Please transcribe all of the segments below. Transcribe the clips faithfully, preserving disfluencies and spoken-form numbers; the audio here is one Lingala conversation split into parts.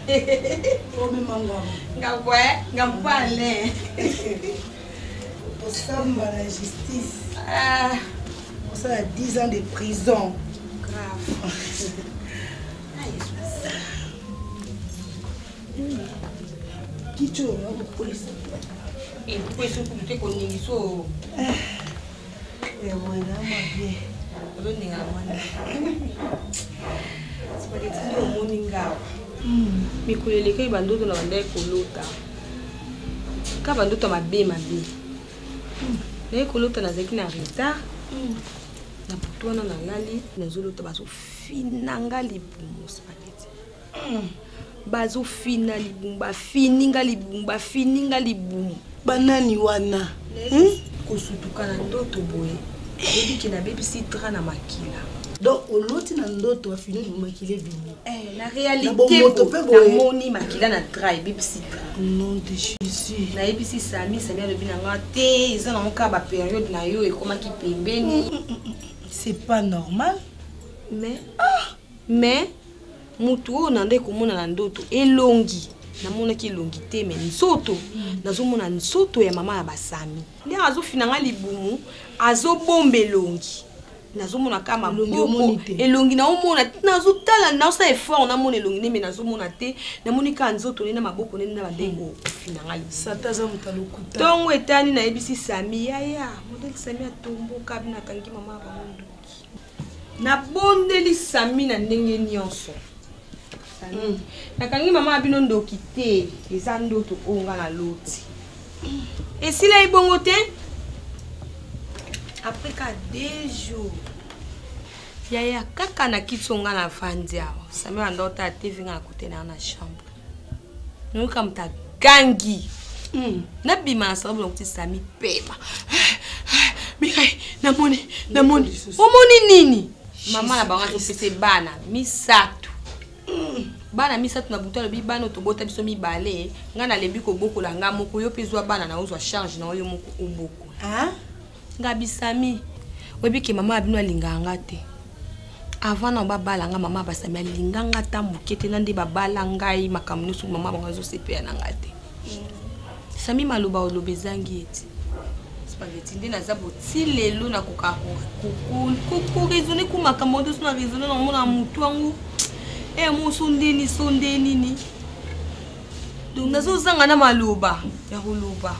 Oh, mais manga. Ngabwe, ngabale. Au samba la justice. Ah. Ça a dix ans de prison. Grave. Qui tu as la police? Et pourquoi est-ce que tu es connu so? Eh voilà, ma vie. Roni ngamana. Sipageti yo moninga. Mikulele kai bandoto na bandai kolota. Ka bandoto mabe mabe. Na kolota na zeki na retard. Na putwana na lali na zolota baso finanga libumu spaghetti. Bazo fina libumu ba fininga libumu ba fininga libumu. Banani wana. Kosutuka na ndoto boye. Ebi kina baby sitra na makila. Donc oloti na ndoto afini na makila bimu. Eh na réalité na moni makila na dry baby sitra. Nom de Jésus. Na ebi si sami sami a lobi na ngate eza na moka ba période na yo ekomaki pembeni. C'est pas normal. Mais ah mais mutu o nande komona na ndoto elongi. Namona ki longi te mais nsoto nazomona nsoto ya mama ya basami ndi azo finanga libumu azo bombe longi nazomona kama boko elongi na omona nazo tala na osa effort na mona elongi mais nazomona te namoni ka nzoto ne na maboko ne na bandengo finanga libumu sataza mutalokuta tongo etani na ebisi sami yaya model sami atombo kabina kangi mama ba mondoki na bondeli sami na ndenge nyonso. Mm. Nakangi mama abino ndoki te eza ndoto onga na loti. Et si la ibongo te après ka deux jours yaya kaka na kitsonga na fandi awa sami andota T V nga kote na na chambre. Nuka mta gangi. Mm. Na bima na sababu ngoti sami peba. Mikai namoni namoni. Omoni nini? Mama na banga topese bana misato. Bana misatu na buto lobi bana tobota biso mibale nga na lembi ko boko la nga moko yo pezwa bana na ozwa charge na yo moko oboko hein nga bisami webi ke mama abino alinga nga te avant na babala nga mama basami alinga nga ta mukete na ndi babala ngai makamno su mama banga zo sepea na nga te sami maloba olobezangi eti spaghetti ndi na zabo ti lelo na kokako kuku kuku raisonner ku makambo to na raisonner na mona mutu angu. Eh mon sondeni sondeni ni. Donc nazo zanga na maloba ya holoba.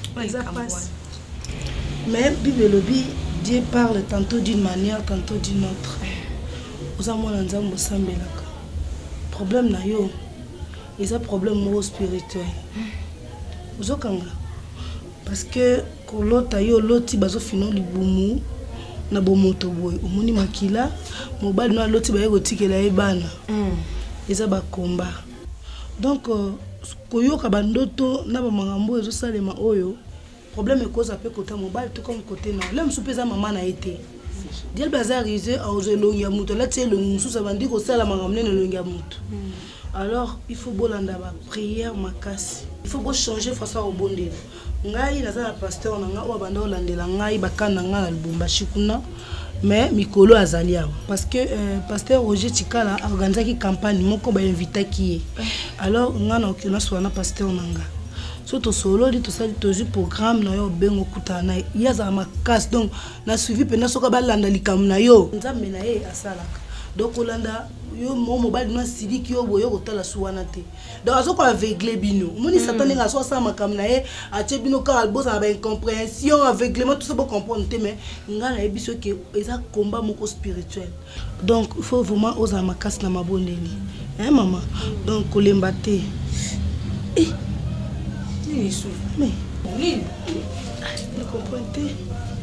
Mais Bible lobi Dieu parle tantôt d'une manière tantôt d'une autre. Ozamona nzambo sambelaka. Problème na yo. Eza problème mo spirituel. Ozokanga. Parce que kolota yo loti bazo fino libumu na bomoto boy. Omoni makila mobali na loti baye kotikela ebana. Mm. Eza ba combat. Donc koyoka bandoto na ba mangambo ezo salema oyo problème ekoza pe kota mobile tout comme côté na là msupeza mama na été diel bazarisé a ozolongia muto là tie longi mususa bandi ko sala mangambo ne longia muto. Alors il faut bolanda ba prière makasi il faut bo changer façon au bondela ngai naza na pasteur na nga o banda olandela ngai bakana nga na Lubumbashi kuna. Mais mikolo azali awa parce que euh, pasteur Roger Tikala a organisé une campagne moko ba invité qui alors ngana okina swana pasteur nanga surtout solo dit tout ça toujours programme na yo bengo kutana yaza makasi donc na suivi pena soka balanda likam na yo nzambe na ye asalaka donc olanda yo mo mobile na sidiki yo boyo kotala suwana te donc azoko aveugle bino moni satan nga so sa makam na ye atie bino ka albo za ba incompréhension aveuglement tout ça pour comprendre te mais ngana e biso ke eza combat moko spirituel donc il faut vraiment oza makasi na mabondeli hein maman donc kolemba te eh ni sou mais ni ne comprends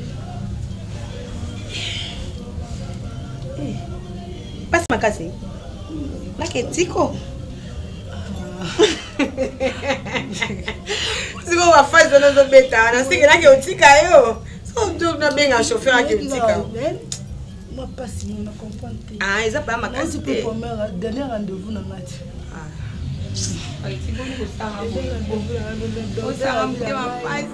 eh passe makasi la ketiko siko wa phase de nos bêta na sike la ke otika yo so donc na benga chauffeur a ke otika moi pas si on comprend ah ils a pas makasi te pour mère dernier rendez-vous na mati ah ai siko ni ko sanga ko sanga mtema pasi.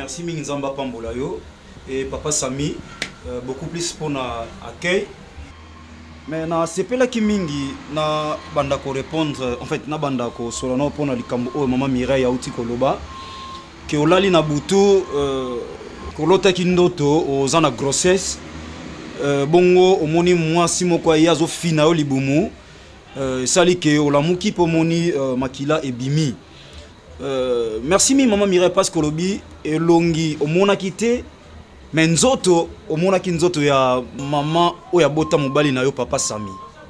merci Minzamba Pambolayo et Papa Sami, euh, beaucoup plus pour l'accueil. Mais na sepela ki mingi na banda ko répondre en fait na banda ko solano pour na likambo o maman Mireille auti koloba que olali na butu euh kolota ki ndoto ozana grossesse euh, bongo omoni mwasi moko ya zo fina o libumu euh, sali ke olamuki po moni euh, makila ebimi euh, merci mi maman Mireille parce que lobi elongi omona kité mais nzoto omona ki nzoto ya maman oya bota mobali na yo Papa Sami.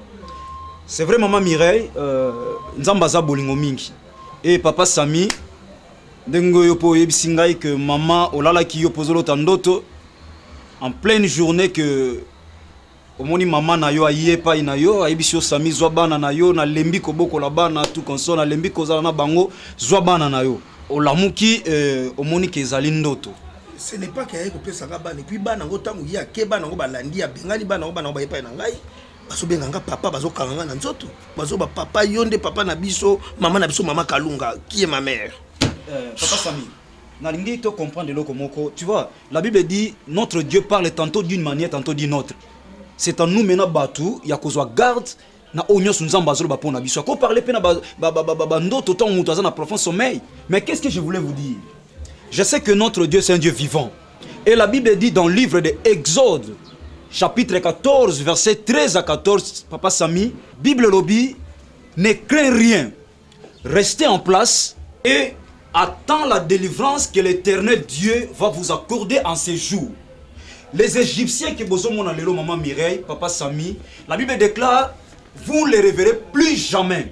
C'est vrai maman Mireille euh, nzamba za bolingo mingi et Papa Sami dengo yo po yebisingai que maman olala ki yo pozolo tandoto en pleine journée que omoni maman na yo ayepa ina yo ayebisio Sami zwa bana na yo na lembi ko boko la bana tout console na lembi ko zala na bango zwa bana na yo olamuki euh, omoni ke ezali ndoto. Ce n'est pas qu'il y a un sanga et puis ban nango tangu ya ke ban nango balandi ya bengali ban nango ban nango bayepa na ngai baso benganga papa baso kalanga na nzoto baso ba papa yonde papa na biso maman na biso maman Kalunga qui est ma mère. Euh, Papa Sami, nalingi to comprendre le komoko. Tu vois, la Bible dit notre Dieu parle tantôt d'une manière tantôt d'une autre. C'est en nous maintenant batu ya kozwa garde na onyo sunzamba zolo ba pona biso. Ko parler pe na ba ba ba ba ba ndoto to mutu na profond sommeil. Mais qu'est-ce que je voulais vous dire? Je sais que notre Dieu, c'est un Dieu vivant. Et la Bible dit dans le livre de Exode, chapitre quatorze, versets treize à quatorze, Papa Sami, Bible lobby, ne crains rien. Restez en place et attends la délivrance que l'Éternel Dieu va vous accorder en ces jours. Les Égyptiens qui bossent mon alélo, maman Mireille, Papa Sami, la Bible déclare, vous ne les reverrez plus jamais.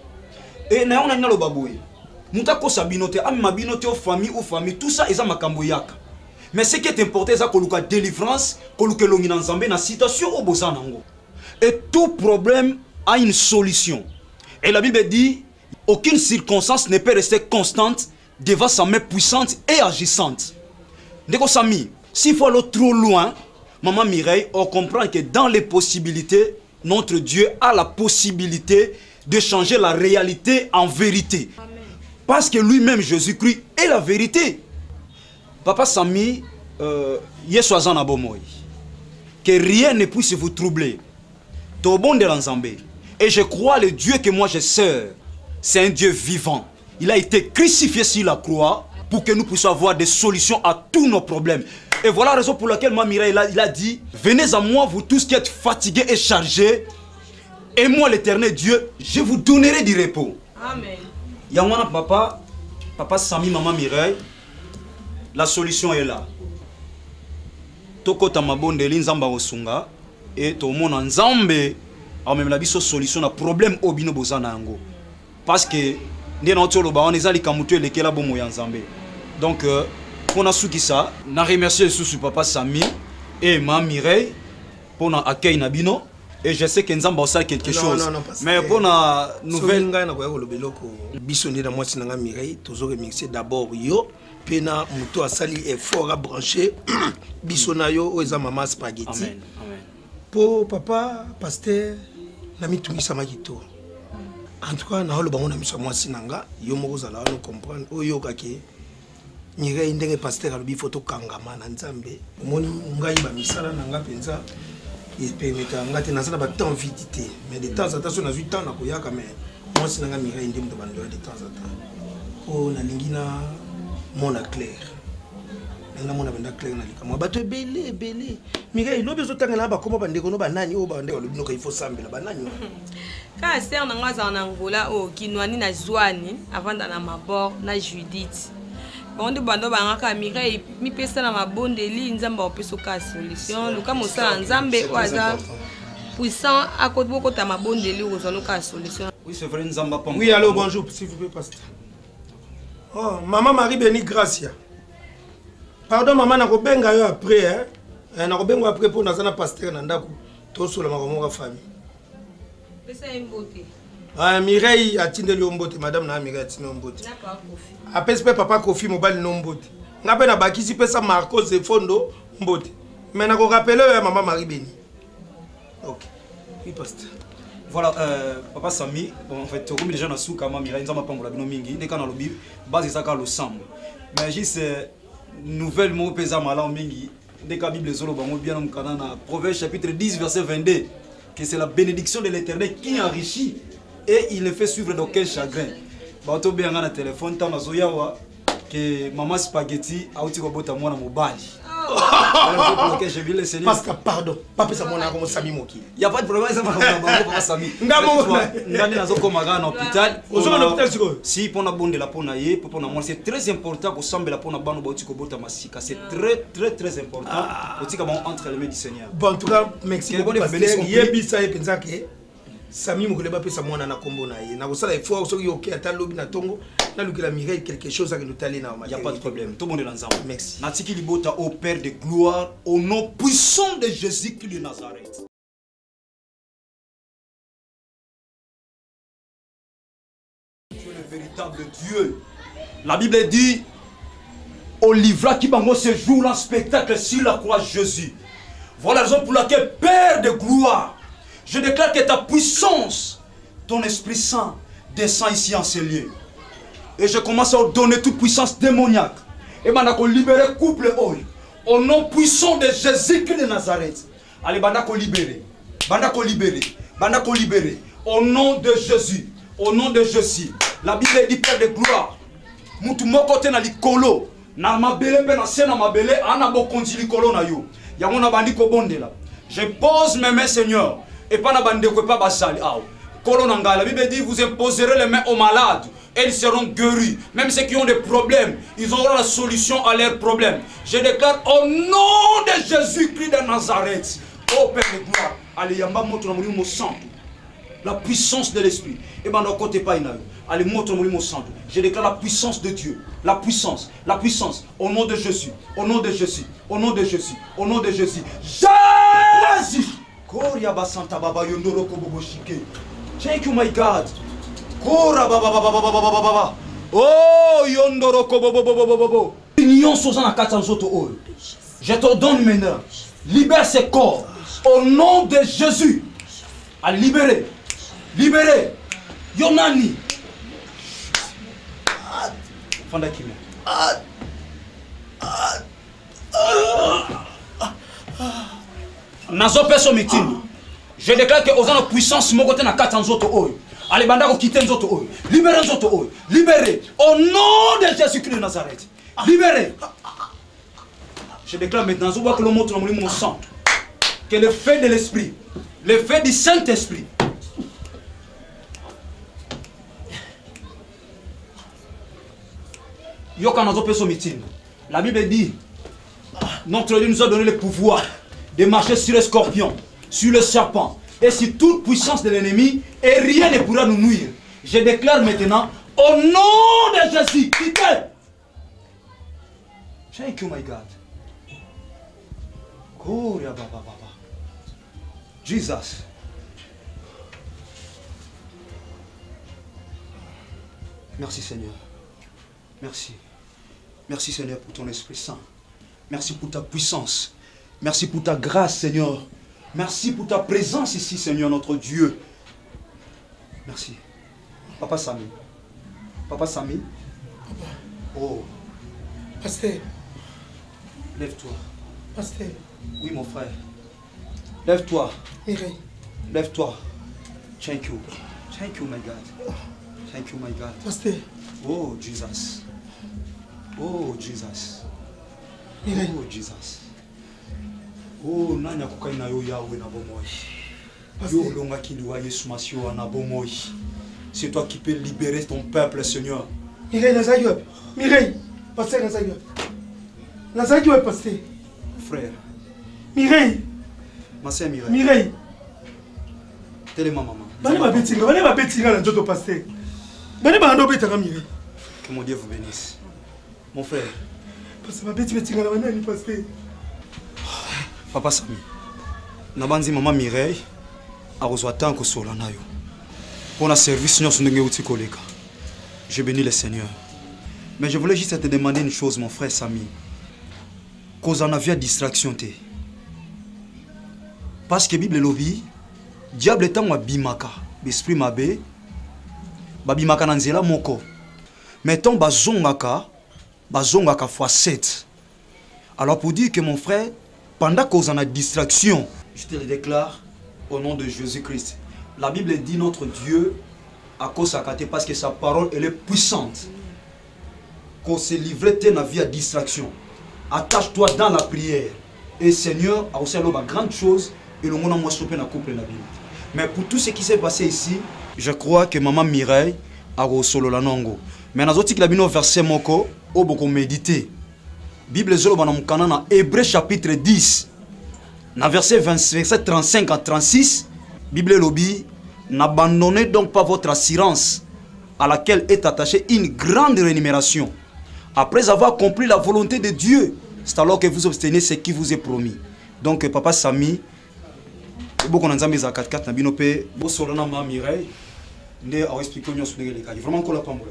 Et nous avons le baboué. Moutako sabinote, ami mabinote aux familles ou famille, tout ça est à makambo yaka. Mais ce qui est important, c'est que la délivrance, que l'on ait dans la situation au Bozanango. Et tout problème a une solution. Et la Bible dit, aucune circonstance ne peut rester constante devant sa main puissante et agissante. Ndeko Sami, s'il faut aller trop loin, maman Mireille, on comprend que dans les possibilités, notre Dieu a la possibilité de changer la réalité en vérité. Amen. Parce que lui-même, Jésus-Christ, est la vérité. Papa Sami, euh, que rien ne puisse vous troubler. Et je crois le Dieu que moi je sers, c'est un Dieu vivant. Il a été crucifié sur la croix pour que nous puissions avoir des solutions à tous nos problèmes. Et voilà la raison pour laquelle ma Mireille, il a, il a dit, venez à moi, vous tous qui êtes fatigués et chargés, et moi l'Éternel Dieu, je vous donnerai du repos. Amen. Yamana papa, papa Sami, maman Mireille, la solution est là. Toko tamabonde linzamba osunga et to mona nzambe a même la biso solution na problème obino bozana yango. Parce que ndé na otolo ba on ezali kamutu lekela bomo ya nzambe. Donc euh, pour na suki ça, na remercier sous papa Sami et maman Mireille pour na accueil na bino. Et je sais que nous avons quelque non, chose. Non, non, mais pour la nouvelle. Nous avons remercié d'abord yo. Puis nous avons sali effort à brancher. Bissonayo ou maman spaghetti. Amen. Amen. Pour papa, pasteur, nous avons tout mis ça. En tout cas, nous avons mis ça. Yo mozala nous comprendre. Oyo kake. Mireille ndenge pasteur alobi photo kangama na nzambe. Moni ngai ba misala nanga penza. Il permet de n'a pas temps vidité mais de temps en temps on a eu temps na koyaka mais moi c'est nga Mireille ndem de bando de temps en temps oh na lingina mona clair na mona banda clair na lika moi bato belé belé Mireille lobi zotanga na ba koma bande ko no banani o bande ko lobino ko il faut sambela banani ka ser na ngaza na ngola o kinwani na zwani avant na mabor na Judith. On dit bando bangaka Mireille mi pesa na mabondeli nzamba opeso ka solution luka mosala nzambe waza puissant à côté beaucoup ta mabondeli ozalo ka solution. Oui c'est vrai nzamba pas. Oui allô bonjour s'il vous plaît pasteur. Oh maman Marie Béni Gracia. Pardon maman na ko benga yo après hein. Na ko benga après pour na pasteur na ndako to solo makomo famille. Pesa imbote. Ah Mireille a tindeli ombote madame na Mireille tindeli ombote. D'accord Kofi. Apespe papa Kofi mobile no mbote. Ngape na bakisi pesa Marcos de Fondo mbote. Mais na ko rappeler maman Marie Béni. OK. Oui pasteur. Voilà euh, papa Sami, bon, en fait comme les gens na souka maman Mireille nzamba pangola bino mingi, ndeka na lobi base ça ka lo sam. Mais juste nouvelle mot pesa malan mingi dès que la Bible zolo bango bien en Canada Proverbe chapitre dix verset vingt-deux que c'est la bénédiction de l'Éternel qui enrichit et il ne fait suivre d'aucun chagrin. Bato bien na téléphone tant azoyawa que maman spaghetti a outi ko bota mwana mobali. Parce que pardon, papa ça mon comme Sami Moki. Il y a pas de problème ça papa Sami. Ngamo ngani nazo koma ga na hôpital. Ozo na hôpital siko. Si pona bonde la pona ye, pona moi c'est très important ko sambela pona bano ba outi ko bota masika, c'est très très très important. Outi ka bon entre les mains du Seigneur. Bon en tout cas merci beaucoup pasteur. Yebisa e penza ke Sami Moki ba pesa mwana na kombo na ye. Na ko sala il faut so yoke ata lobi na tongo. Il y quelque chose à nous taler. Il n'y a pas de problème. Tout le monde est ensemble. Merci. Natiki Libota au Père de gloire, au nom puissant de Jésus-Christ de Nazareth. Tu es le véritable Dieu. La Bible dit au livre qui bango ce jour en spectacle sur la croix Jésus. Voilà la raison pour laquelle Père de gloire, je déclare que ta puissance, ton Esprit Saint descend ici en ce lieu. Et je commence à donner toute puissance démoniaque. Et maintenant, libérer couple au nom puissant de Jésus-Christ de Nazareth. Allez, maintenant, libérer. Maintenant, libérer. Maintenant, libérer. Au nom de Jésus. Au nom de Jésus. La Bible dit Père de gloire. Moutou mokote na likolo. Na mabele pe na sena mabele. Ana bokonzi likolo na yo. Yango na bandi ko bondela. Je pose mes mains, Seigneur. Et pas na bandi ko pa basali. La Bible dit vous imposerez les mains aux malades. Et ils seront guéris. Même ceux qui ont des problèmes, ils auront la solution à leurs problèmes. Je déclare au nom de Jésus-Christ de Nazareth. Oh Père de gloire. Allez, yamba moto na molimo santo. La puissance de l'esprit. Et ben côté pas inayo. Allez, moto na molimo santo. Je déclare la puissance de Dieu. La puissance, la puissance au nom de Jésus. Au nom de Jésus. Au nom de Jésus. Au nom de Jésus. Jésus. Koria basanta baba yondoro kobobo shike. Thank you my God. Kora baba baba baba baba baba. Oh yondoro kobo bobo bobo bobo. Union sozana katanzoto oyo. Je te donne maintenant. Libère ces corps au nom de Jésus. À libérer. Libérer. Yonani. Fanda kimi. Nazo peso mitini. Je déclare que aux ans puissance mon côté na katanzoto oyo. Allez, bandako quitter nous autres. Libérez nous autres. Libérez. Au nom de Jésus-Christ de Nazareth. Libérez. Je déclare maintenant, je vois que le mot dans mon sang. Que le fait de l'esprit, le fait du Saint-Esprit. La Bible dit, notre Dieu nous a donné le pouvoir de marcher sur les scorpions, sur les serpents. Et sur toute puissance de l'ennemi, et rien ne pourra nous nuire. Je déclare maintenant, au nom de Jésus, quittez. Thank you, my God. Jesus. Merci, Seigneur. Merci. Merci, Seigneur, pour ton Esprit Saint. Merci pour ta puissance. Merci pour ta grâce, Seigneur. Merci pour ta présence ici, Seigneur, notre Dieu. Merci. Papa Sami. Papa Sami. Papa. Oh. Pasteur. Lève-toi. Pasteur. Oui, mon frère. Lève-toi. Mireille. Lève-toi. Thank you. Thank you, my God. Thank you, my God. Pasteur. Oh, Jesus. Oh, Jesus. Mireille. Oh, Jesus. Oh, nanya kukaina yo yawe na bomoi. Yo longa kiliwa Yesu masio na bomoi. C'est toi qui peux libérer ton peuple, Seigneur. Mireille Nazayop. Mireille. Pasteur Nazayop. Nazayop, pasteur. Frère. Mireille. Ma sœur Mireille. Mireille. Telle ma maman. Bani ma betinga, bani ma betinga na njoto pasteur. Bani ba ndo betanga Mireille. Que mon Dieu vous bénisse. Mon frère. Pasteur ma beti betinga na bani pasteur. Papa Sami, nabanzi maman Mireille a reçu tant que sola na yo. Pour un service nous sommes uti koleka. Je bénis le Seigneur. Mais je voulais juste te demander une chose, mon frère Sami. Cause en avait distraction te. Parce que Bible lobi, diable est en bimaka, l'esprit mabe, babimaka nanzela moko. Mais ton bazongaka, bazongaka fois sept. Alors pour dire que mon frère, pendant qu'on en a distraction, je te le déclare au nom de Jésus-Christ. La Bible dit notre Dieu à cause de parce que sa parole elle est puissante. Qu'on se livre dans la vie à distraction. Attache-toi dans la prière. Et Seigneur a aussi une grande chose et le monde a moins stoppé dans la couple de la Bible. Mais pour tout ce qui s'est passé ici, je crois que maman Mireille a solo la nongo. Mais dans l'autre la verset moko, au beaucoup méditer. Bible zolo banam kanana Hébreux chapitre dix. Dans verset vingt-sept trente-cinq à trente-six, Bible lobby, n'abandonnez donc pas votre assurance à laquelle est attachée une grande rémunération. Après avoir compris la volonté de Dieu, c'est alors que vous obtenez ce qui vous est promis. Donc papa Sami, beaucoup de gens ont quatre quatre na binope, bo solana ma Mireille, ne a expliqué nous sur les cas. Vraiment qu'on l'a pas moi.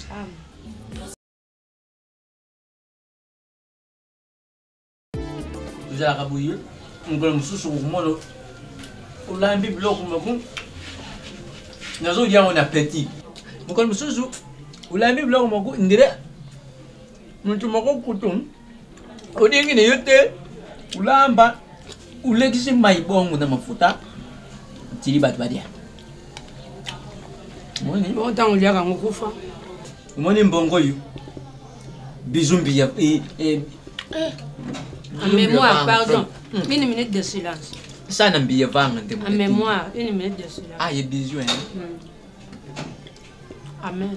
Vous avez rabouillé, on va me soucier au moins le. On a un bible là comme ça. Nous avons dit on a petit. On va me soucier. On a un bible là comme ça. On dirait. Nous tu m'as compris. On dit qu'il y a des. On a un bas. On a qui se maille bon on a ma fouta. Tiri bat badia. Moi ni. Bon temps on lui a quand on couffe. Moi ni bongo you. Bisous bien et et. En mémoire, pardon. Une minute de silence. Ça n'a bien pas en mémoire, une minute de silence. Ah, il y a bisous. Amen.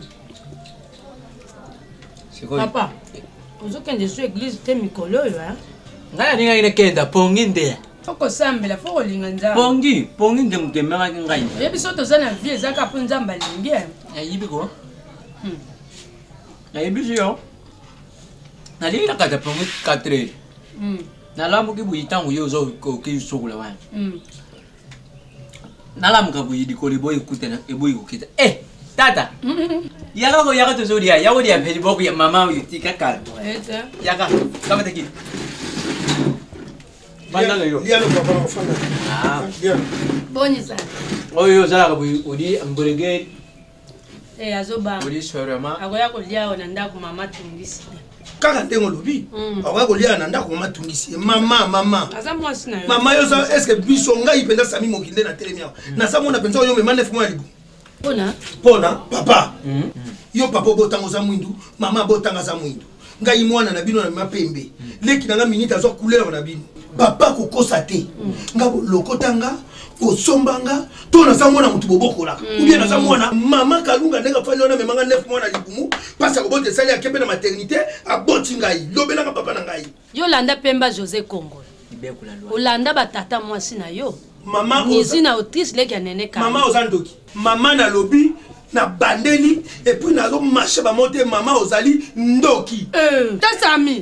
C'est quoi? Papa, vous avez quand je suis église, tu es Mikolo, hein? Nga ni nga kenda pongin de. Faut que ça me la faut linganza. Pongi, pongin de mtemera ngai. Et puis surtout ça na vie za ka punza mbalingi. Ya yibi ko? Hmm. Ya yibi yo. Na li na kata pongi quatre. Hmm. Na lamu ki buyi tangu yo zo ko ki sokula wa. Hmm. Na lamu ka buyi di ko li boy kutena e boy ko kita. Eh, tata. Yaka ko yaka to zo dia, yawo dia pedi boku ya mama yo tika kal. Eta. Yaka, kama taki. Banda yo. Dia no papa ofana. Ah. Boni sana. Oyo zala ka buyi odi amburege. Eh azoba. Odi sorama. Agoya ko lia ona ndako mama tungisi. Kaka ndengo lobi akoya kolia na ndako mama tungisi mama mama aza mwasi na yo mama yo sa est-ce que biso ngai penda Sami mokinde na telemia na sa mona penza yo mema neuf mois libu pona pona papa yo papa botango za mwindu mama botanga za mwindu ngai mwana na bino na mapembe leki na nga minute azo couleur na bino papa kokosa te ngabo lokotanga osombanga to na sa mwana mutu bobokola ou bien na sa mwana mama kalunga ndenga fali ona memanga neuf mois na libumu pasa ko bote sali akebe na maternité aboti ngai lobelanga papa na ngai yo landa pemba José Congo olanda batata mwasi na yo mama nizi na autrice leki ya nene ka mama ozandoki mama na lobi na bandeli et puis na zo marché ba monter mama ozali ndoki euh ta Sami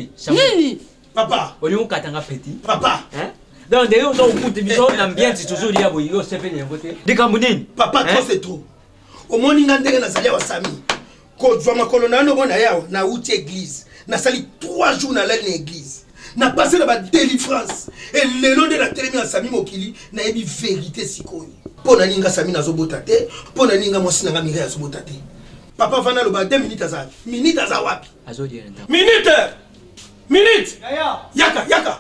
nini papa oli ukatanga petit papa hein. Donc, d'ailleurs, on a beaucoup de visions, l'ambiance, toujours il y a beaucoup de choses. Des Camerounais. Papa, trop c'est trop. Au moins, il y a des gens qui Sami. Quand je vois ma colonne, na outil église. Na sali trois jours dans l'église. Na passé la délivrance. Et le long de la télévision, Sami Mokili, na ebi vérité si koyi. Pour na ninga Sami na zobotate, pour na ninga mosi na Mireille na zobotate. Papa vana lo ba deux minutes aza. Minute aza wapi? Minute. Minute. Yaka, yaka.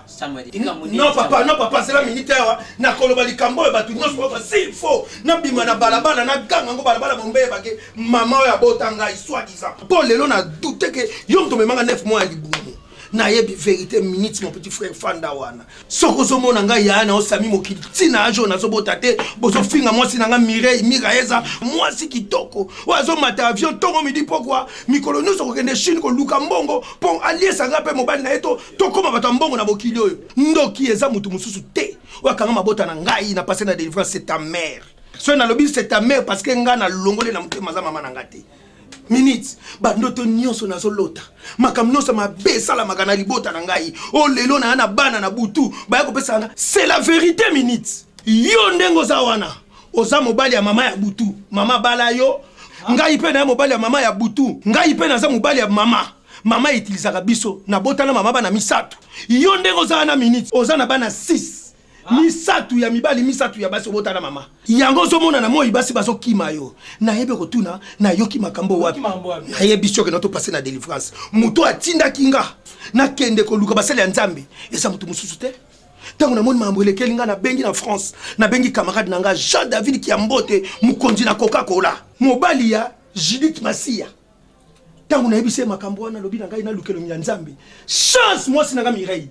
Non papa, non papa, c'est la minute. Na koloba likambo e batu nyonso ba s'il faut. Na bima na balabala na ganga ngo balabala bombe bake maman ya botanga histoire disant. Pour lelo na douter que yom to memanga neuf mois libumu. Na yebi vérité minute mon petit frère Fanda wana. Soko zomo na ngai ya na osami mokili. Tina ajo na zo botate, bozo finga moi si na nga Mireille Miraeza, moi si kitoko. Wazo mata avion tongo midi pourquoi? Mikolo nous soko kende Chine ko luka mbongo pon allié sanga pe mobali na eto to koma bato mbongo na bokili oyo. Ndoki eza mutu mususu te. Wakanga mabota na ngai na passé na délivrance c'est ta mère. So na lobi c'est ta mère parce que nga na longole na mutema za mama na ngate. Minutes bandoto nyonso nazo lota makam nyonso mabe sala makana libota na ngai o lelo na na bana na butu ba ko pesa c'est la vérité minutes yo ndengo za wana oza mobali ya mama ya butu mama bala yo ngai pe na mobali ya mama ya butu ngai pe na za mobali ya mama mama utilisaka biso na bota na mama bana misato yo ndengo za na minutes oza na bana six misatu ya mibali misatu ya basi obota na mama yango zomona na moi basi bazo kima yo na yebe kotuna na yoki makambo wapi na yebi choke na to passer na délivrance muto atinda kinga na kende ko luka basale ya nzambe esa mutu mususu te tango na moni mambo lekeli nga na bengi na France na bengi camarade nanga Jean David Kiambote mukonzi na Coca-Cola mobali ya Judith Masia tango na yebi se makambo wana lobi na ngai na lukelo nya nzambe chance moi sinanga Mireille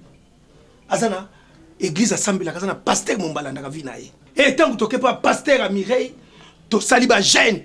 azana église assemblée la kazana pasteur mombala ndaka vina ye et tant que toke pas pasteur à Mireille to saliba jeune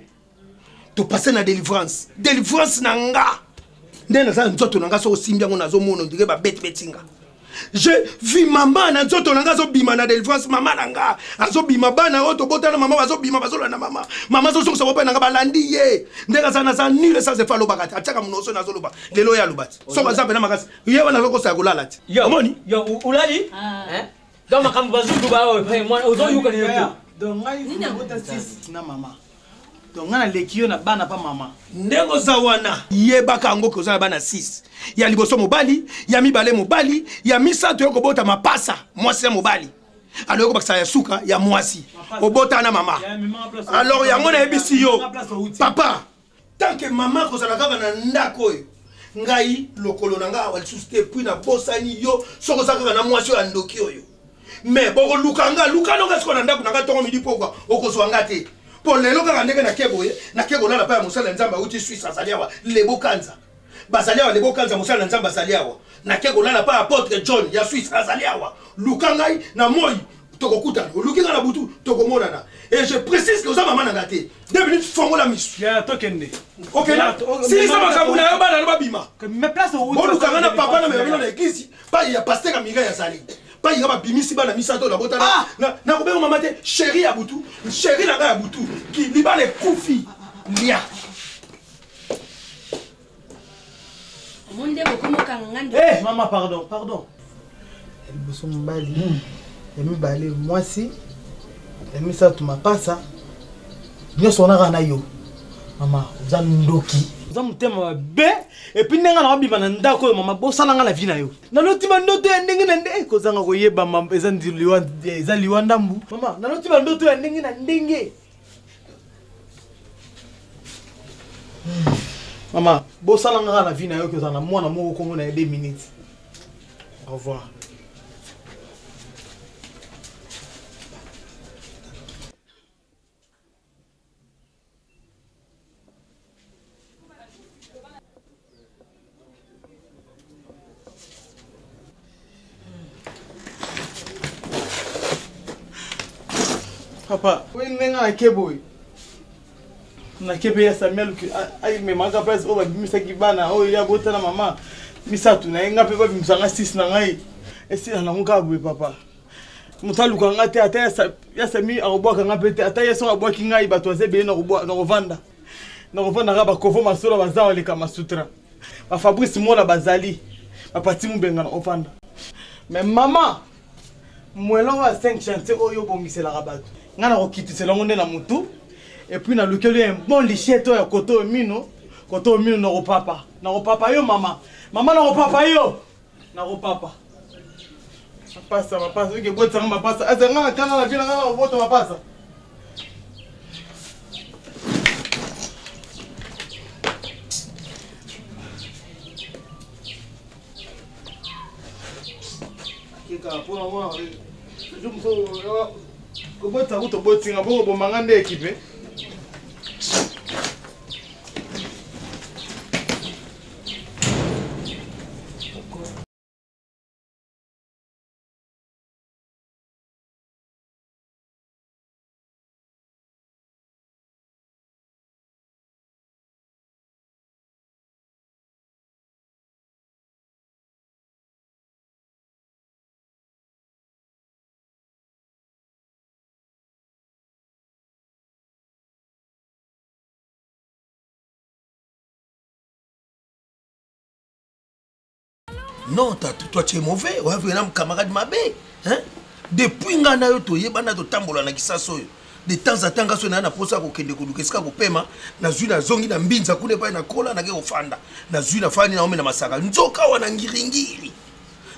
to passer na délivrance délivrance nanga ndena za nzoto nanga so simbia ngona zo mono ndike ba bet betinga je vis maman na nzoto nanga zo bima na délivrance maman nanga azo bima bana oto botana mama bazo bima bazo na mama mama zo so so nanga balandi ye ndeka za na za nile sa se falo bakati ataka munoso na zo loba lelo ya lobati so baza pena makasi ye wana zo ko sa kulala ti omoni yo ulali hein donc makambo bazudu ba moi ozo yuka ni yo donc ngai ni ngota six na mama donc ngana lekio na bana pa mama ndengo za wana yebaka ngo ko za bana six ya liboso mobali ya mibale mobali ya misato yoko bota mapasa mwasi ya mobali alors yoko bakisa ya suka ya mwasi obota na mama alors ya ngona ebisi yo papa tant que maman ko za kaka na ndako yo ngai lokolo nanga wali susite puis na bosani yo soko za kaka na mwasi yo andoki yo mais boko lukanga lukano ngasko na ndako nanga tongo midi pokwa okozwa ngate pour lelo kaka ndenge na kebo ye na kebo na pa musala nzamba uti Suisse azaliawa lebo kanza bazaliawa lebo kanza musala nzamba azaliawa na kebo na pa apôtre John ya Suisse azaliawa lukangai na moi tokokuta lukinga na butu tokomona na et je précise que oza maman na ngate deux minutes fongo la misu ya tokende OK là si ça va kabuna yo bana no babima me place au bon lukanga na papa na me na église pas ya pasteur Amiga ya sali pas il va bimisi bana misato la botana na na ko be mama te chérie ya butu chérie la ya butu qui liba les koufi lia monde beaucoup kanganga eh maman pardon pardon elle bosso mbali et mi balé moi si et mi ça tu mapasa nyoso na kana yo mama za ndoki za mutema be et puis nenga na bima na ndako yo mama bosala nga la vie na yo na lotima ndoto ya ndenge na ndenge ko zanga ko yeba mama eza ndiliwa eza liwa ndambu mama na lotima ndoto ya ndenge na ndenge mama bosala nga la vie na yo ko zana mwana moko kongo na deux minutes au revoir. Papa, oui, nenga na kebo. Na kebe ya Samuel ki ay me manga place o ba bimisa kibana o ya bota na mama. Misatu na nga pe ba bimisa nga six na ngai. Esi na nga bwe papa. Mutalu ka ngate ata ya Sami arobwa ka ngapete ata ya so abwa ki ngai bato zebe na robwa na rovanda. Na rovanda ga ba kovo masolo bazawa le kama sutra. Ba Fabrice Mola bazali. Ba pati mubenga na ofanda. Mais maman mwelo wa cinq chantiers oyo bongisela rabato. Ngana ko kitisela ngonde na mutu et puis na lukelo un bon licheto ya koto mino koto mino na ro papa na ro papa yo mama mama na ro papa yo na ro papa papa papa ke botsa ngama papa azanga kana la vila ngana boto papa kika pona wa je me so comment ça vous botinga bongo bomanga nde équipe non, toi tu es mauvais, ouais, vous êtes camarade mabé, hein? Depuis nga na yo to yebana to tambola na kisaso yo. De temps à temps ngaso na na posa ko kende ko lukeska ko pema na zui na zongi na mbinza kule pa na kola na ke ofanda. Na zui na fani na ome na masaka. Nzoka wana ngiringiri.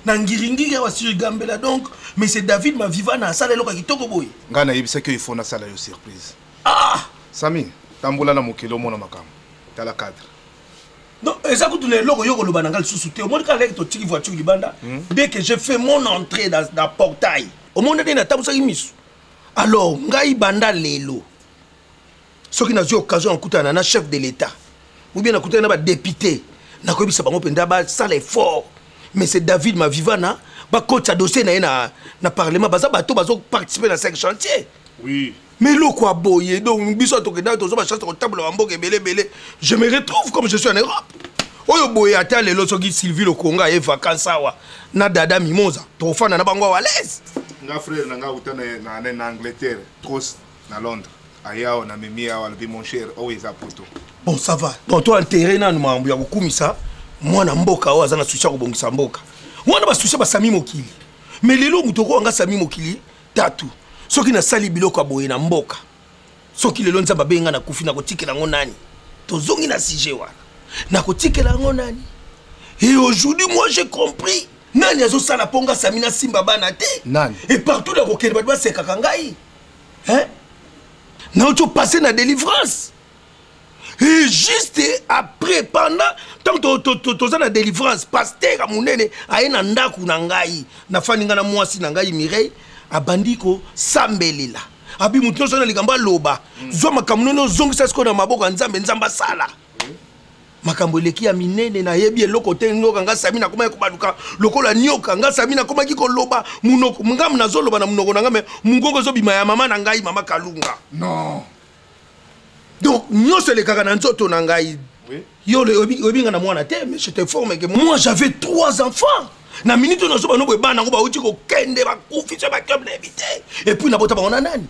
na ngiringiri wa sur gambela donc mais c'est David ma vivant na sala loka kitoko boy ngana yebisa que il faut na sala yo surprise ah Sami tambula na mokelo mona makam tala cadre donc eza ko tule loko yoko loba ngal susu te au monde ka lek to tiki voiture libanda dès que je fais mon entrée dans dans portail au monde de na tabusa misu alors ngai banda lelo soki na zo occasion okutana na chef de l'état ou bien nakutana na ba député na ko bisa bango penda ba sala effort mais c'est David ma vivana ba coach dossier na na na parlement baza bato bazo participer dans cinq chantiers oui mais lo quoi boye donc biso to kenda to zo ba chance ko table wa mboke belé belé je me retrouve comme je suis en Europe oyo boye ata lelo soki Sylvie le Conga et vacances awa na dada mimosa to fana na bango wa l'aise nga frère na nga utana na na Angleterre Tros na Londres ayao na mimi awa le mon cher always apoto bon ça va donc toi intérêt na mambo ya kokumisa mwana mboka oyo azana sushi ko bongisa mboka wana ba sushi ba Sami Mokili mais lelo mutoko nga Sami Mokili tatu soki na sali biloko aboye na mboka soki lelo nzamba benga na kufi na kotikela ngo nani tozongi na sujet wana na kotikela ngo nani et aujourd'hui moi j'ai compris nani azo sala ponga Samina Simba bana te nani et partout la kokele ba ba seka kangai hein na oto passer na délivrance et juste après pendant tant que tu as la délivrance pasteur à monene aye na ndaku na ngai na faninga na mwasi na ngai Mireille abandiko sambelila abi mutu so na ligamba loba zo makamno no zongisa siko na maboko nzambe nzamba sala makambo eleki ya minene na yebi eloko te ngoka nga Samina koma kobaluka lokola nyoka nga Samina koma kiko loba munoko ngam na zoloba na munoko na ngame mungoko zo bima ya mama na ngai mama Kalunga non donc nous c'est les kaka nzoto na ngai yo le obinga na mwana te mais je te forme que moi j'avais trois enfants na minute na so ba no bana ngo ba uti ko kende ba kufi so ba comme l'éviter et puis na bota ba ona nani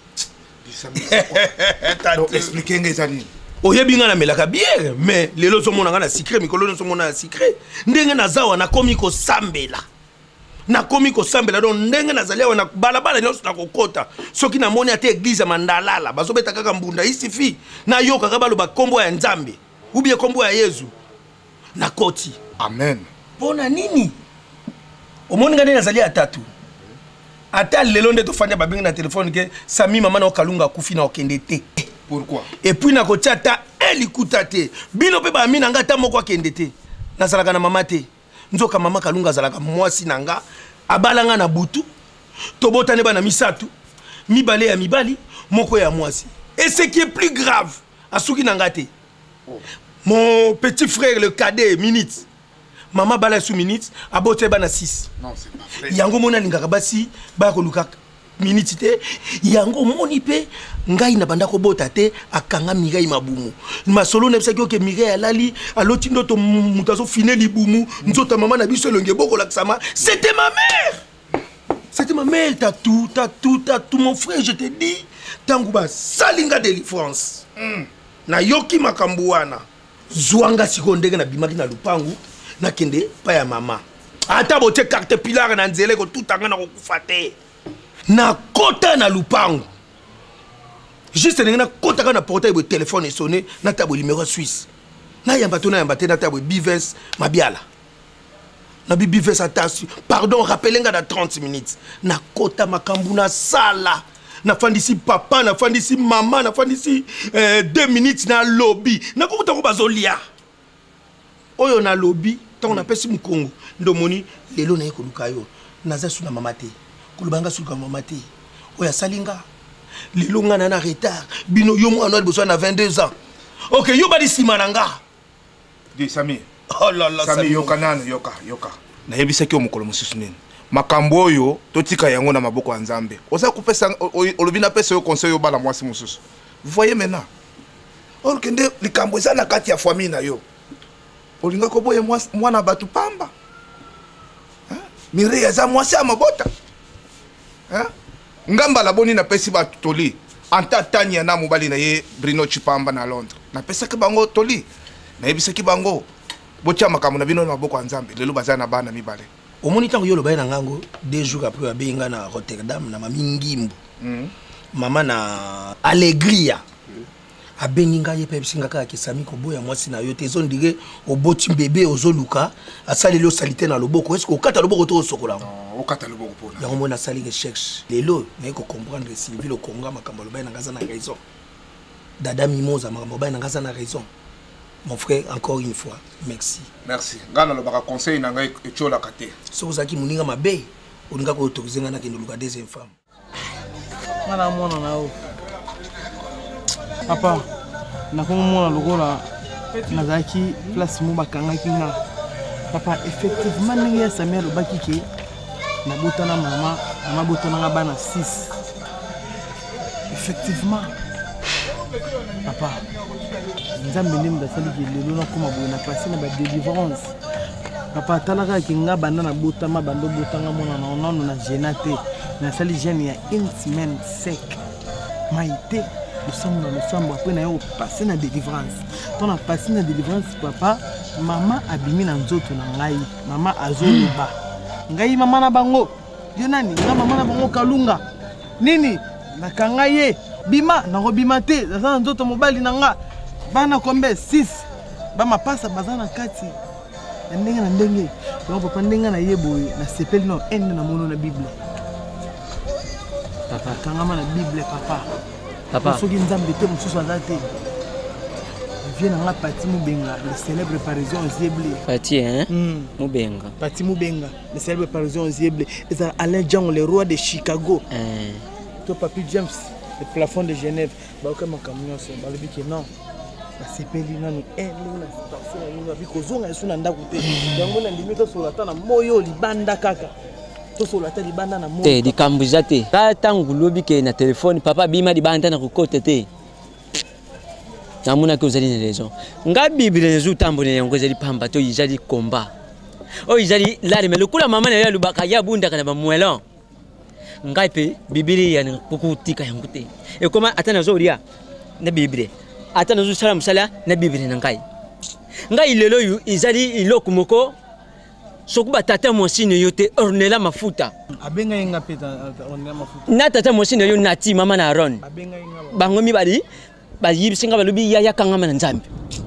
donc expliquer ngezani oyebinga na melaka bière mais lelo so mona nga na secret mikolo so mona na secret ndenge na zawa na komi ko sambela na komi ko sambela don ndenge na zalia na balabala nyonso na kokota soki na moni ate église mandalala bazobeta kaka mbunda isifi na yoka ka baloba kombo ya nzambe ou bien kombo ya Yesu na koti amen pona nini omoni ngane na zalia tatu ata lelo nde to fanya babengi na telefone ke Sami mama na Kalunga kufi na okende te pourquoi et puis na kochata elikuta te bino pe ba mina nga ta moko akende te na salaka na mama te nzoka mama Kalunga zalaka mwasi nanga abalanga na butu tobotane bana misatu mibale ya mibali moko ya mwasi et ce qui est plus grave asuki nanga te mon petit frère le cadet minute mama bala sous minute abote bana six non c'est pas vrai yango mona lingaka basi ba ko luka minute te yango moni pe ngai na banda ko bota te akanga Mireille mabumu masolo ne bisaki ke Mireille alali aloti ndoto mutazo fineli bumu nzota mama na biso longe boko laksama c'était ma mère c'était ma mère t'as tout t'as tout t'as tout mon frère je te dis tangu ba salinga délivrance mm. na yoki makambu wana zwanga siko ndenge na bimaki na lupangu na kende pa ya mama ata bote carte pilar na nzele ko tutanga na kokufa te na kota na lupangu juste na kota ka na portail de téléphone et sonné na tabo numéro suisse na yamba to na yamba te na tabo bives mabiala na bives attention pardon rappelenga dans trente minutes na kota makambu na sala na fandisi papa na fandisi mama na fandisi euh, deux minutes na lobby na kokuta ko bazolia oyo na lobby tant na pesi mukongo ndomoni lelo na yekoluka yo naza su na mama te kulubanga su ka mama te oya salinga lelo ngana na retard bino yo mwana na besoin na vingt-deux ans OK yo badi simananga di Sami oh la la Sami yoka nana yoka yoka na yebisa ki omukolo mususu nini makambo oyo totika yango na maboko ya Nzambe oza kupesa olobina pesa yo conseil yo bala mwasi mususu vous voyez maintenant or kende likambo eza na kati ya famille na yo olinga ko boye mwana batu pamba hein Mireille eza mwasi ya mabota hein ngamba la boni na pesi ba toli anta tanya na mobali na ye Bruno Chipamba na Londres na pesa ke bango toli na yebisa ki bango botia makambo na bino na maboko ya Nzambe lelo baza na bana mibale omoni tango yo loba na ngango deux jours après abenga na Rotterdam na mami ngimbu mm. mama na Alegria mm. abenginga ye pe singa ka kesami ko boya mwasi na yo te zo ndire oboti bébé ozoluka asaleli osalite na loboko est-ce que okata loboko to osokola okata loboko pona yango mona sali recherche lelo mais ko comprendre Sylvie le konga makambo loba na ngaza na raison dada mimoza makambo ba na ngaza na raison mon frère encore une fois merci merci ngana lobaka conseil na ngai echola kate so ozaki muninga mabe olinga ko autoriser ngana kendo luka deuxième femme ngana mona na o papa nakomona lokola nazalaki place mo bakangaki nga papa effectivement ndenge ya Sami alobaki ke nabotana mama mama botananga bana six effectivement papa nzambe nde mudasaliki lelo nakoma boye na pasi na badelivrance papa atalaka ke nga banda na botama bando botanga mona na onano na gena te nasali gene ya une semaine sec maite losambo na losambo apres na yo opase na délivrance to na pasi na délivrance papa mama abimi na nzoto na ngai mama azoloba ngai mama na bango yo nani nga mama na bango kalunga nini nakanga ye bima nakobima te aza na nzoto mobali na nga bana kombe six bamapasa baza na kati ya ndenge na ndenge yango papa ndenge na ye boye nasepeli no ende na mono na bible papa kangama na bible papa papa soki nzambe te mosusu aza te vie na nga Pati Mubenga le célèbre parisien Zieble Pati hein mm. Mubenga Pati Mubenga le célèbre parisien Zieble et ça Alain Django le roi de Chicago hein toi Papi James le plafond de Genève ba ka makamyo so ba lebi ke non ba sepeli nanu eh na situation ya nini biko zonga esu na ndako te yango na ndimi to solata na moyo libanda kaka to solata libanda na moyo te dikambuza te ka tangu lobi ke na telefone papa bima libanda na kokote te namuna ko zali na raison nga bible nezu tambone yango zali pamba to izali komba o izali lari me lokula mama na ya lubaka ya bunda kana ba mwelon ngai pe bibili ya kukutika yangu te e koma atana zoria na bible atana zo sala musala na bible na ngai ngai lelo yu izali iloko moko sokuba tata mosine yote ornela mafuta abenga inga peta ornela mafuta na tata mosine yo nati mama na Aaron abenga inga bangomi bali ba yibisinga balobi ya yakanga mana nzambe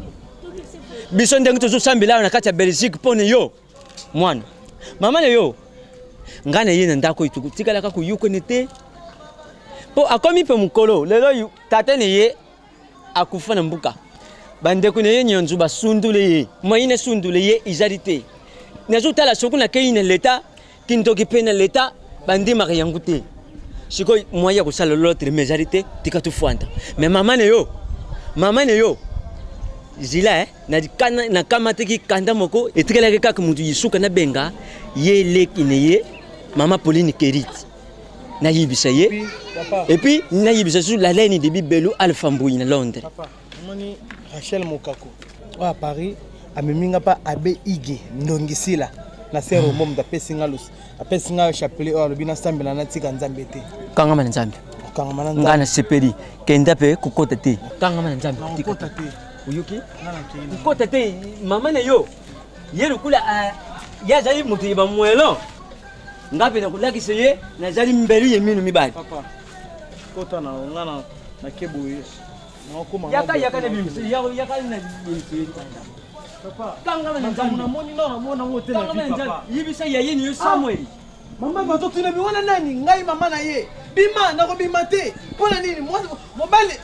biso ndenge tozo sambela na kati ya Belgique pone yo mwana mama ne yo ngana yena ndako ituku tikala ka kuyuko nete po akomi pe mukolo lelo yu tata ne ye akufa na mbuka bande ko ne ye nyonzu ba sundule ye moyine sundule ye ijarite nazo tala soku na kayine leta kintoki pe na leta bande mari yangu te siko moya ko sala l'autre majorité tikatu fuanda mais maman ne yo maman ne yo zila eh na kana na kamate ki kanda moko etikela ke kaka mutu yisuka na benga ye lekine ye mama Pauline Kerit na yibisa ye et puis na yibisa sur la laine de Bibelo Alpha Mbouyi na Londres papa moni Rachel Mokako à Paris ameminga pa abe ige ndongisila na sero mom da pesinga lus apesinga chapelet o lobina sambela na tika nzambe te kanga mana nzambe kanga mana nzambe ngana seperi kenda pe kukota te kanga mana nzambe kukota te uyuki kukota te mama na yo yero kula ya zali mutu iba mwelo ngape na kulaki seye na zali mbelu yeminu mibali papa kota na ngana na keboye na ko mama yaka yaka na bimsi yaka yaka na bimsi papa kanga mana nzambe na moni no na mona ngote na papa yibisa ya yeni yo Samuel mama bato tuna bi wana nani ngai mama na ye bima na ko bima te pona nini mobale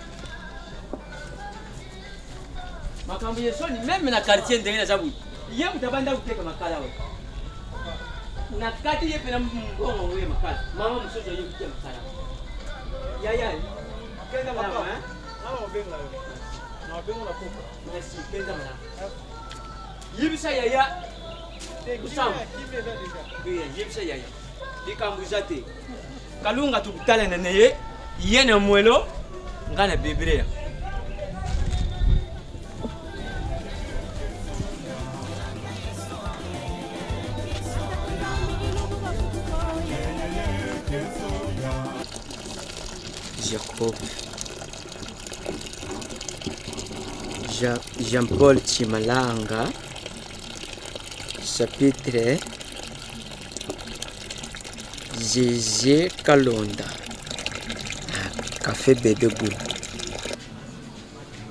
makambo yesoni même na quartier ndenge na zabu ye mutabanda kuteka makala we na kati ye pena mbongo we makala mama msozo ye kuteka makala ya ya kenda mama eh mama obenga yo na obenga na poka merci kenda mama yibisa ya ya usam oui yibisa ya ya dikambuza te kalunga tukutana na neye yene mwelo ngana biblia Jacob Jean-Paul Chimalanga chapitre Gégé Kalonda Café Bébé Goul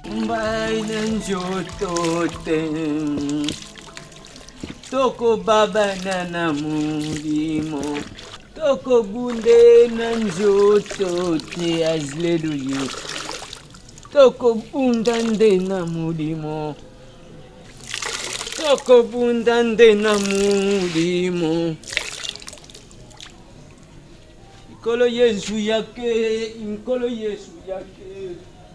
Mbai na njoto te Toko baba na na mulimo Toko bunde na njoto te Hallelujah Toko bundande na mulimo Toko bundande na mulimo Ikolo Yesu yake Ikolo Yesu yake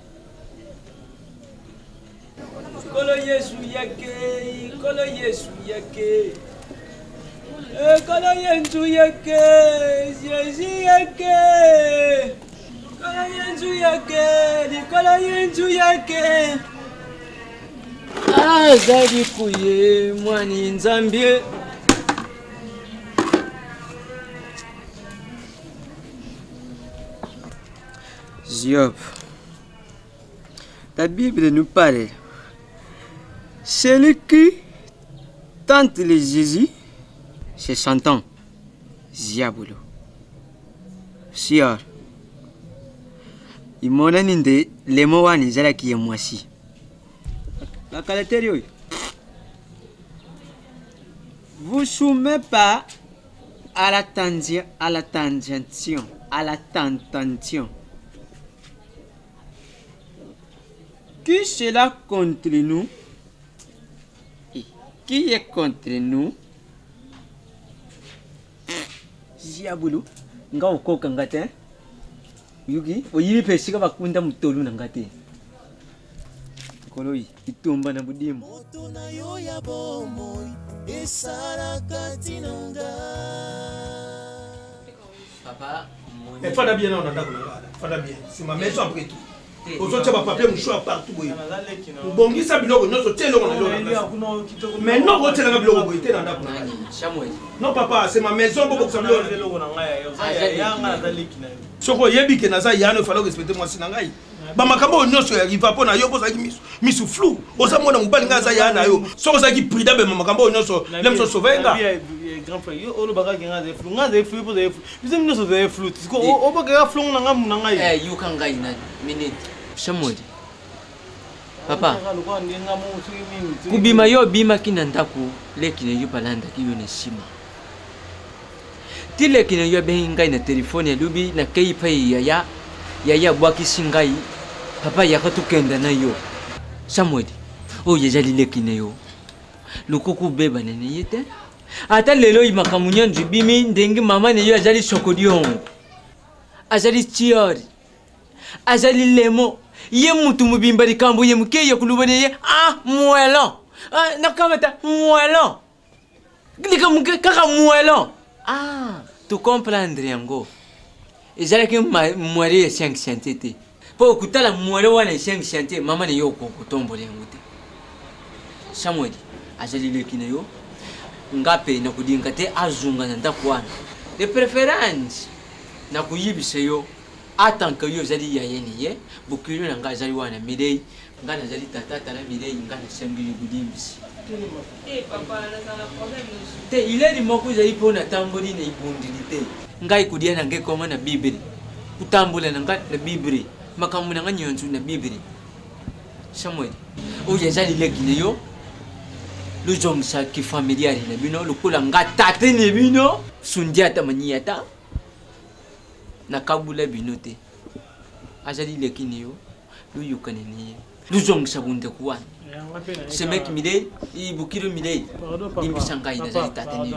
Ikolo Yesu yake Ikolo Yesu yake Ikolo Yesu yake Yesu yake Ikolo Yesu yake Ikolo Yesu yake Azali kuye mwani nzambie Job, la Bible nous parle. Celui qui tente le Jésus, c'est cent ans. Diabolo. Sior. Il m'a donné les mots à Nizala qui est moi si. La qualité, vous soumettez pas à la tension, à la tension, à la tentation. Qui sera contre nous? Et qui est contre nous? Diabolo, nga okoka ngate. Yugi, oyibi pesika bakunda mutolu ngate. Koloi, itumba na budimo. Otuna yo ya bomo, esara katinanga. Papa, mon. Et fada bien on a d'accord. Fada bien. C'est ma maison après tout. Aujourd'hui, tu vas papier mouchoir partout. Bon, ça biloko non so telo on mais non ko tela biloko ko itena ndako na Samuel. Non papa, c'est ma maison beaucoup ça biloko na ngai yanga daliki na yo. Soko yebi ke naza yano falo respecter moi sina ngai. Ba makambo nyonso ya riva pona yo boza ki misu flou. Oza mona mobali ngaza yana yo. Soko za ki prida be makambo nyonso lem so sovenga. Grand frère yo olo baga ki ngaza flou ngaza flou po za flou. Biso nyonso za flou. Siko o baga flou na ngamu na ngai. Eh you kan ngai na minute. Samuel. Papa. Kubima yo bima kina ndaku lekine yo balanda kiyo ne sima. Ti lekine yo be ngai na telefone ya lubi na kei pai ya ya ya ya bwaki singai. Papa ya katukenda na yo. Samuel. O ye jali lekine yo. Lukuku beba nene yete. Ata lelo imakamunya njibimi ndengi mama ne yo ajali sokodion. Ajali tiori. Ajali lemo. Ye mutu mubimba likambo ye muke ye kulubane ye ah muelon ah nakamata muelon likamuke kaka muelon ah tu comprendre yango ezala ke muere cinq centités po kutala muere wana cinq centités mama ne yo ko kutombole ngute Samuel azali lekine yo ngape na kudinga te azunga na ndakwana de préférence na kuyibise yo Attends que yo zali ya yeni ye bukuru na nga zali wana midei nga na zali tata tala midei nga na sembi budimbisi eh papa na sala problème te ile di moko zali pona tamboli na ibundilite nga ikudia na ngekoma na bibeli kutambula na nga na bibeli makamu na nga nyonzu na bibeli Samuel o ya zali legine yo lu jongsa ki familiar na bino lu kula nga tate ne bino sundiata maniata nakabula binote azali lekini yo lu yukaneni lu jong sabunde kuwan semek mide i bukiro mide imbisanga ina zali tateni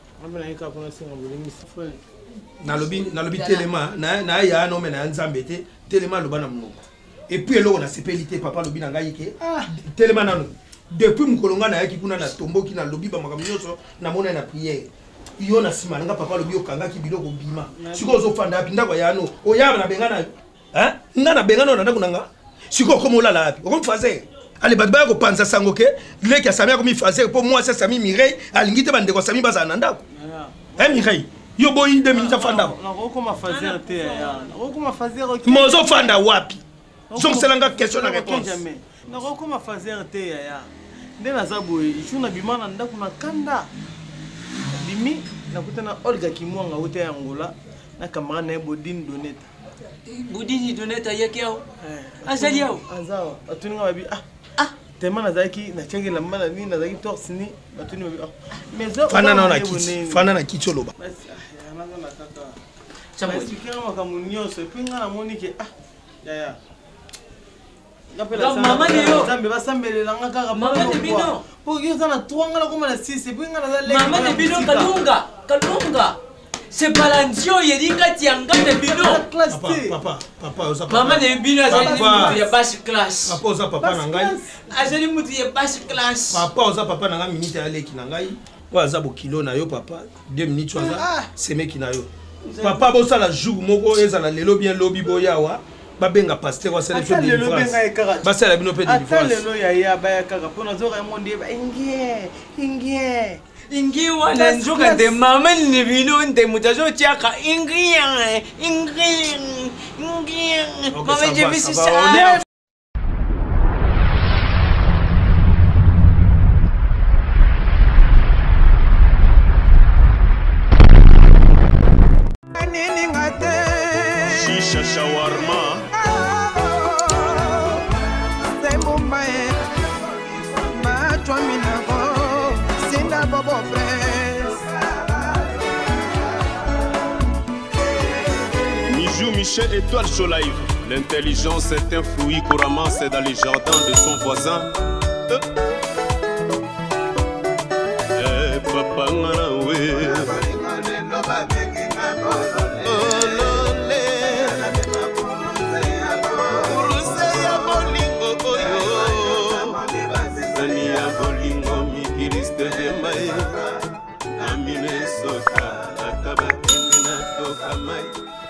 na lobi na lobi telema na na ya no mena nzambe te telema loba na mnoko et puis eloko na sepelité papa lobi na ngai ke ah telema nano depuis mukolonga na yaki kuna na tomboki na lobi ba makamnyoso na mona na prière iyo na sima nga papa lobi okanga ki biloko bima siko zo fanda api ndako ya no oyaba na bengana hein nga na bengana na ndako nanga siko komo la la api okom fazer ale badba ko panza sango ke leki ya samia ko mi fazer pour moi ça sami Mireille alingi te bande ko sami baza na ndako hein Mireille yo boyi deux minutes fanda na ko koma fazer te ya na ko koma fazer mozo fanda wapi donc c'est la question na réponse na ko koma fazer te ya ndena zabo ichuna bimana ndako na kanda bimi nakutana Olga Kimwanga wote ya Angola na camarade na Bodine Doneta budini doneta yake yao azali yao azawa atuninga babi ah ah tellement nazaki na chenge la mala ni nazaki torsini batuni babi ah mais zo fana na kiti fana na kiti oloba anaza na kaka chama sikira makamunyoso pinga na monike ah ya ya mama de yo zambe basambelela nga kaka mama de bino po yo sana twanga la koma na six pinga na za mama de bino kalunga kalunga c'est balancio yedinga tianga de bino papa papa papa oza papa mama de bino azali mutu ya basse classe papa oza papa na ngai azali mutu ya basse classe papa oza papa na ngai minute ya leki na ngai wa aza bokilo na yo papa deux minutes oza semeki na yo papa bosala jour moko ezala lelo bien lobi boyawa babenga pasteur wa sala fait délivrance basala bino pe délivrance ata lelo ya ya baya kaka pona zoka monde ba ingie ingie ingi wana njoka de mama ni bino nde mutazo tiaka ingi ingi ingi mama je bisi sa Shisha shawarma Sembo mae Matwa minago Sinda bobo press Mijou Michel Étoile Show Live. L'intelligence est un fruit qu'on ramasse dans les jardins de son voisin. Euh. Eh papa nganawe Minnesota, akabaki na toka mai.